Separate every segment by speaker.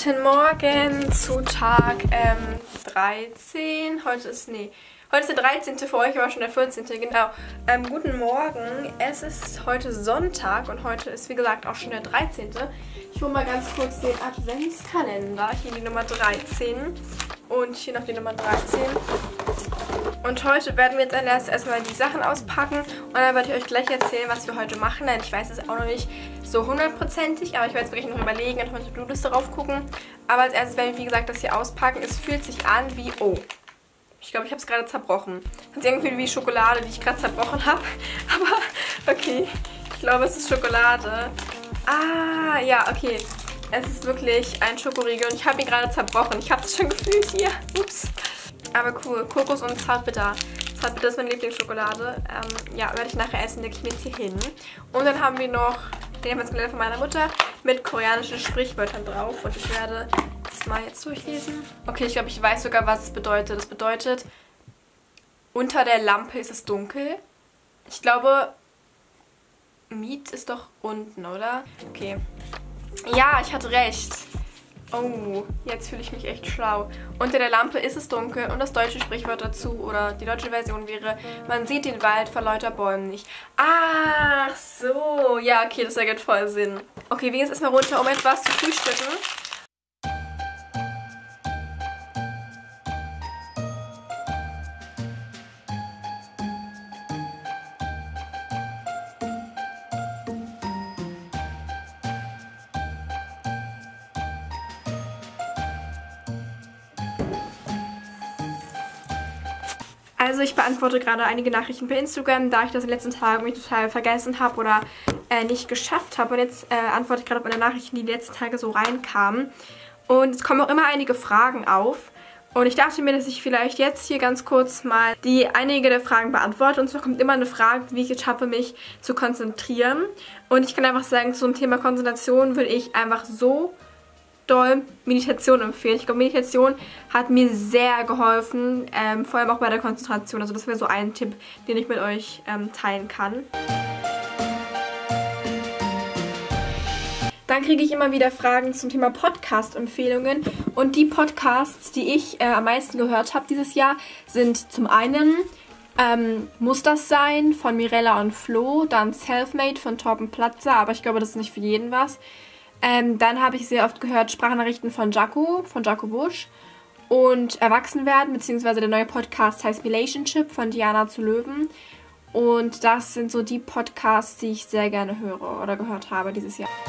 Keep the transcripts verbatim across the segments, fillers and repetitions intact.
Speaker 1: Guten Morgen zu Tag ähm, dreizehn. Heute ist, nee, heute ist der dreizehnte, für euch aber schon der vierzehnte, genau. Ähm, guten Morgen, es ist heute Sonntag und heute ist, wie gesagt, auch schon der dreizehnte. Ich hole mal ganz kurz den Adventskalender. Hier die Nummer dreizehn und hier noch die Nummer dreizehn. Und heute werden wir jetzt erst erstmal die Sachen auspacken und dann werde ich euch gleich erzählen, was wir heute machen. Denn ich weiß es auch noch nicht so hundertprozentig, aber ich werde jetzt wirklich noch überlegen und auf meine To-Do-Liste drauf gucken. Aber als erstes werden wir, wie gesagt, das hier auspacken. Es fühlt sich an wie, oh, ich glaube, ich habe es gerade zerbrochen. Es ist irgendwie wie Schokolade, die ich gerade zerbrochen habe. Aber okay, ich glaube, es ist Schokolade. Ah, ja, okay. Es ist wirklich ein Schokoriegel und ich habe ihn gerade zerbrochen. Ich habe es schon gefühlt hier. Ups. Aber cool. Kokos und Zartbitter. Zartbitter ist meine Lieblingsschokolade. Ähm, ja, werde ich nachher essen. Leg ich mir jetzt hier hin. Und dann haben wir noch den Adventskalender von meiner Mutter mit koreanischen Sprichwörtern drauf. Und ich werde das mal jetzt durchlesen. Okay, ich glaube, ich weiß sogar, was es bedeutet. Das bedeutet, unter der Lampe ist es dunkel. Ich glaube, Miet ist doch unten, oder? Okay. Ja, ich hatte recht. Oh, jetzt fühle ich mich echt schlau. Unter der Lampe ist es dunkel und das deutsche Sprichwort dazu oder die deutsche Version wäre, man sieht den Wald vor lauter Bäumen nicht. Ach so, ja, okay, das ergibt voll Sinn. Okay, wir gehen jetzt erstmal runter, um etwas zu frühstücken. Also ich beantworte gerade einige Nachrichten per Instagram, da ich das in den letzten Tagen mich total vergessen habe oder äh, nicht geschafft habe. Und jetzt äh, antworte ich gerade auf eine Nachrichten, die die letzten Tage so reinkamen. Und es kommen auch immer einige Fragen auf. Und ich dachte mir, dass ich vielleicht jetzt hier ganz kurz mal die einige der Fragen beantworte. Und zwar kommt immer eine Frage, wie ich es schaffe, mich zu konzentrieren. Und ich kann einfach sagen, zum Thema Konzentration würde ich einfach so doll Meditation empfehlen. Ich glaube, Meditation hat mir sehr geholfen, ähm, vor allem auch bei der Konzentration. Also das wäre so ein Tipp, den ich mit euch ähm, teilen kann. Dann kriege ich immer wieder Fragen zum Thema Podcast-Empfehlungen. Und die Podcasts, die ich äh, am meisten gehört habe dieses Jahr, sind zum einen ähm, Muss das sein von Mirella und Flo, dann Selfmade von Torben Platzer, aber ich glaube, das ist nicht für jeden was. Ähm, dann habe ich sehr oft gehört Sprachnachrichten von Jaco, von Jaco Busch und Erwachsenwerden, beziehungsweise der neue Podcast heißt Relationship von Diana zu Löwen. Und das sind so die Podcasts, die ich sehr gerne höre oder gehört habe dieses Jahr.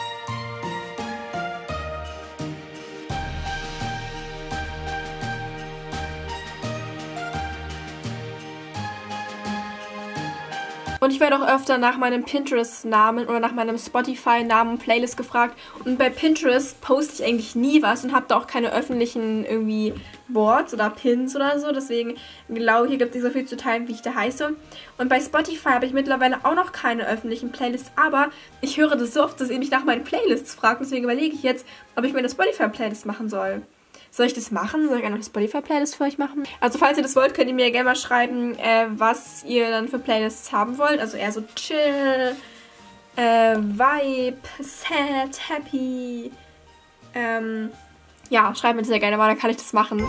Speaker 1: Und ich werde auch öfter nach meinem Pinterest-Namen oder nach meinem Spotify-Namen und Playlist gefragt. Und bei Pinterest poste ich eigentlich nie was und habe da auch keine öffentlichen irgendwie Boards oder Pins oder so. Deswegen glaube ich, hier gibt es nicht so viel zu teilen, wie ich da heiße. Und bei Spotify habe ich mittlerweile auch noch keine öffentlichen Playlists. Aber ich höre das so oft, dass ihr mich nach meinen Playlists fragt. Deswegen überlege ich jetzt, ob ich mir eine Spotify-Playlist machen soll. Soll ich das machen? Soll ich eine Spotify-Playlist für euch machen? Also falls ihr das wollt, könnt ihr mir gerne mal schreiben, äh, was ihr dann für Playlists haben wollt. Also eher so Chill, äh, Vibe, Sad, Happy. Ähm, ja, schreibt mir das sehr gerne mal, dann kann ich das machen.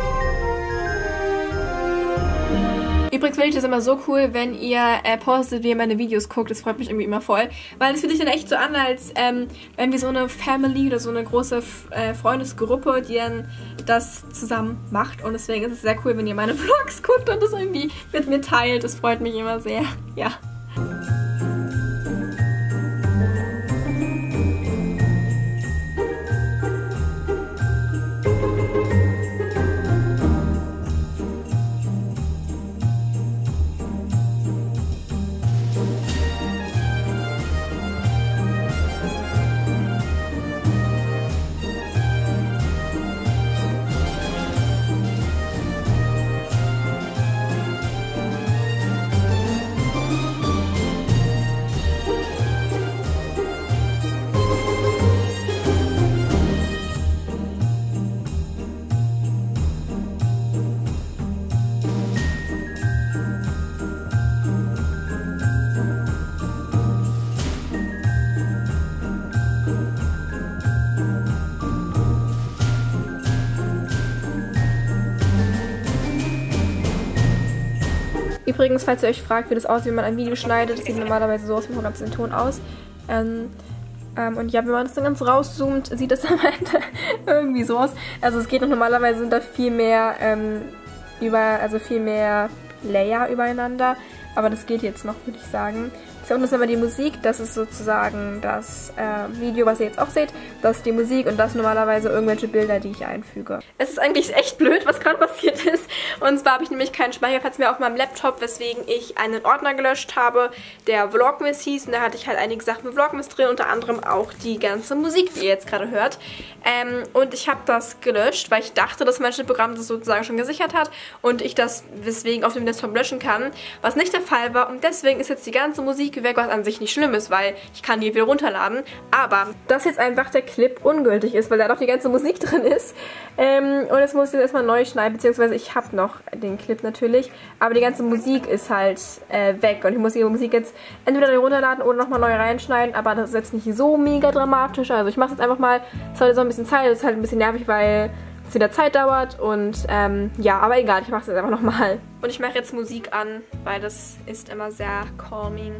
Speaker 1: Übrigens finde ich das immer so cool, wenn ihr äh, postet, wie ihr meine Videos guckt. Das freut mich irgendwie immer voll. Weil das fühlt sich dann echt so an, als ähm, wenn wir so eine Family oder so eine große äh, Freundesgruppe, die dann das zusammen macht. Und deswegen ist es sehr cool, wenn ihr meine Vlogs guckt und das irgendwie mit mir teilt. Das freut mich immer sehr. Ja. Übrigens, falls ihr euch fragt, wie das aussieht, wenn man ein Video schneidet, das sieht normalerweise so aus, man kommt den Ton aus. Ähm, ähm, und ja, wenn man das dann ganz rauszoomt, sieht das am Ende irgendwie so aus. Also es geht noch, normalerweise sind da viel mehr ähm, über, also viel mehr Layer übereinander. Aber das geht jetzt noch, würde ich sagen. Hier unten ist immer die Musik, das ist sozusagen das äh, Video, was ihr jetzt auch seht. Das ist die Musik und das normalerweise irgendwelche Bilder, die ich einfüge. Es ist eigentlich echt blöd, was gerade passiert ist. Und zwar habe ich nämlich keinen Speicherplatz mehr auf meinem Laptop, weswegen ich einen Ordner gelöscht habe, der Vlogmas hieß. Und da hatte ich halt einige Sachen mit Vlogmas drin, unter anderem auch die ganze Musik, die ihr jetzt gerade hört. Ähm, und ich habe das gelöscht, weil ich dachte, dass mein Schnittprogramm das sozusagen schon gesichert hat und ich das deswegen auf dem Desktop löschen kann, was nicht der Fall war. Und deswegen ist jetzt die ganze Musik weg, was an sich nicht schlimm ist, weil ich kann die wieder runterladen. Aber dass jetzt einfach der Clip ungültig ist, weil da doch die ganze Musik drin ist. Ähm, und jetzt muss ich jetzt erstmal neu schneiden, beziehungsweise ich habe noch den Clip natürlich, aber die ganze Musik ist halt äh, weg und ich muss die Musik jetzt entweder runterladen oder nochmal neu reinschneiden, aber das ist jetzt nicht so mega dramatisch. Also ich mache es jetzt einfach mal, es hat jetzt auch ein bisschen Zeit, es ist halt ein bisschen nervig, weil es wieder Zeit dauert und ähm, ja, aber egal, ich mache es jetzt einfach nochmal. Und ich mache jetzt Musik an, weil das ist immer sehr calming.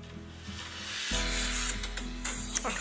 Speaker 1: Okay.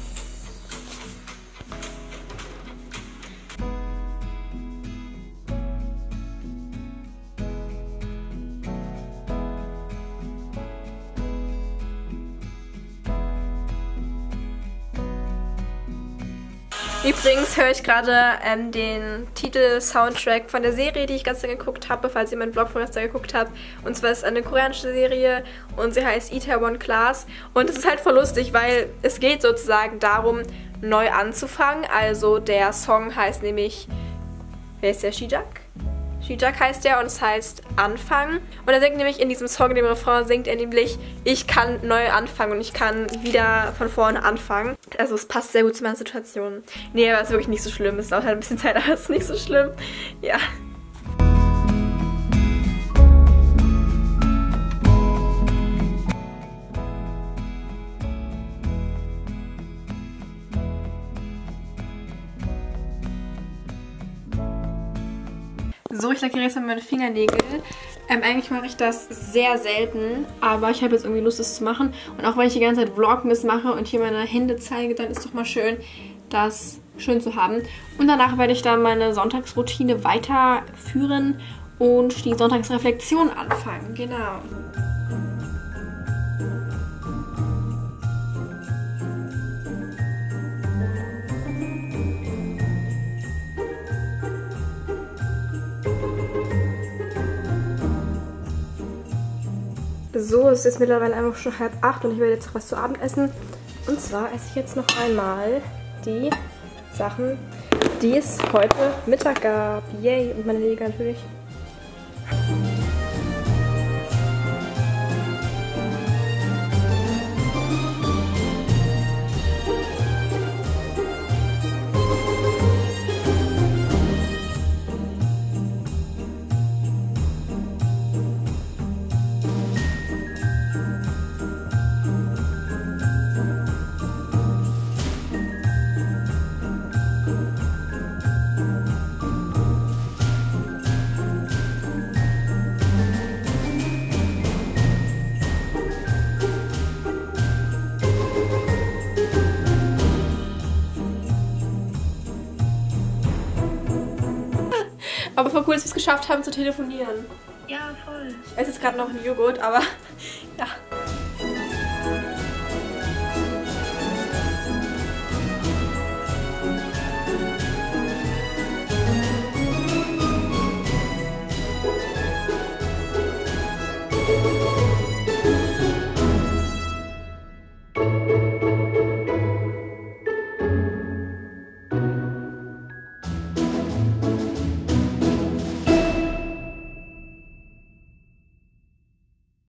Speaker 1: Übrigens höre ich gerade ähm, den Titel-Soundtrack von der Serie, die ich gestern geguckt habe, falls ihr meinen Vlog von gestern geguckt habt. Und zwar ist es eine koreanische Serie und sie heißt Itaewon Class. Und es ist halt voll lustig, weil es geht sozusagen darum, neu anzufangen. Also der Song heißt nämlich, wer ist der, Shijak? Shijak heißt der und es heißt Anfangen. Und er singt nämlich in diesem Song, in dem Refrain singt er nämlich, ich kann neu anfangen und ich kann wieder von vorne anfangen. Also es passt sehr gut zu meiner Situation. Nee, aber es ist wirklich nicht so schlimm. Es dauert halt ein bisschen Zeit, aber es ist nicht so schlimm. Ja. So, ich lackiere jetzt mal meine Fingernägel. Ähm, eigentlich mache ich das sehr selten, aber ich habe jetzt irgendwie Lust, das zu machen. Und auch wenn ich die ganze Zeit Vlogmas mache und hier meine Hände zeige, dann ist doch mal schön, das schön zu haben. Und danach werde ich dann meine Sonntagsroutine weiterführen und die Sonntagsreflexion anfangen. Genau. So, es ist mittlerweile einfach schon halb acht und ich werde jetzt noch was zu Abend essen. Und zwar esse ich jetzt noch einmal die Sachen, die es heute Mittag gab. Yay! Und meine Nägel natürlich. Aber voll cool, dass wir es geschafft haben zu telefonieren.
Speaker 2: Ja, voll.
Speaker 1: Ich esse jetzt gerade noch einen Joghurt, aber ja.